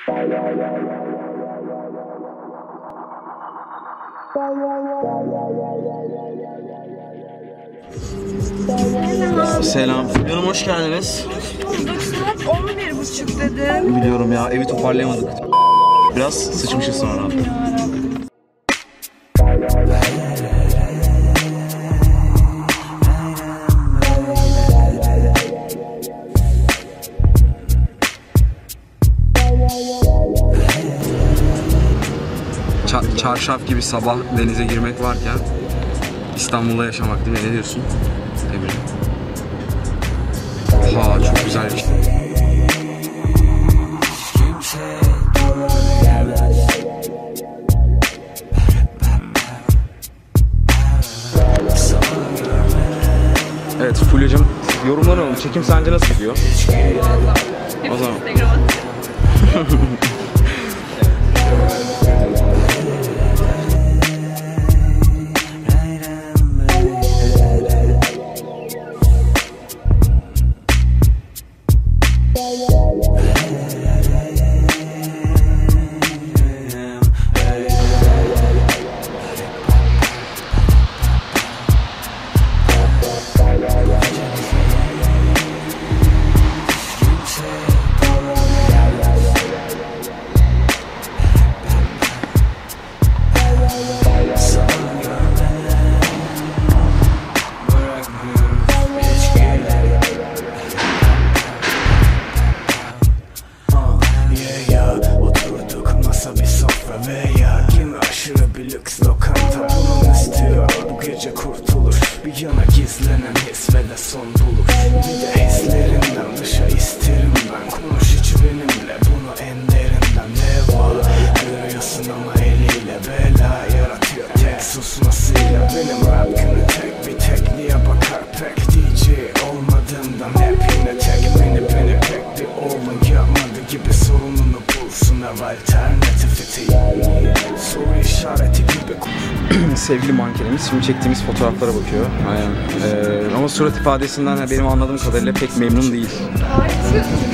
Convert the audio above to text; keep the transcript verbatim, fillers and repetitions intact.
Selam. Canım hoş geldiniz. Bulduk. Saat on bir buçuk dedim. Biliyorum ya, evi toparlayamadık. Biraz sıçmışız sonra. Ç- çarşaf gibi sabah denize girmek varken İstanbul'da yaşamak değil mi? Ne diyorsun Emre? Ha, çok güzel bir şey. Evet Fulya'cığım, yorumlarını alalım. Çekim sence nasıl gidiyor? Vallahi. O zaman. Bir yana gizlenen his ve de son bulur. Bir de hislerinden dışa isterim ben. Konuş hiç benimle bunu en derinden. Ne var görüyorsun ama eliyle bela yaratıyor tek susmasıyla. Benim rap günü tek bir tekniğe bakar pek. D J olmadığından hep yine tek. Beni beni pek bir oğlum yapmadı gibi sorununu bulsun ev alternatifiti. Soru işareti gibi. Sevgili mankenimiz şimdi çektiğimiz fotoğraflara bakıyor. Aynen. Ee, ama surat ifadesinden benim anladığım kadarıyla pek memnun değil. Artık